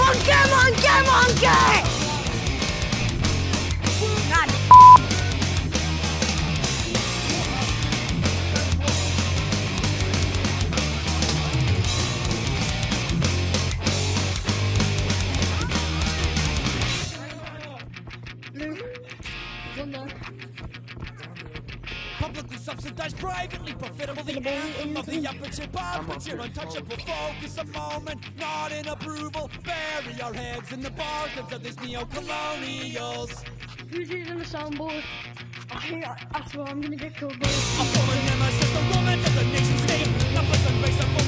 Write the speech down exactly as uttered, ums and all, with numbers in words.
monkey, monkey, monkey! God. Publicly subsidized, privately profitable, the anthem of the upper chip up, but you're untouchable. Focus a moment, not in approval. Bury our heads in the bargains of these neo-colonials. Who's using the soundboard? I hate I swear I'm gonna get killed by A foreign nemesis, the romance of the nation state. Numbers and race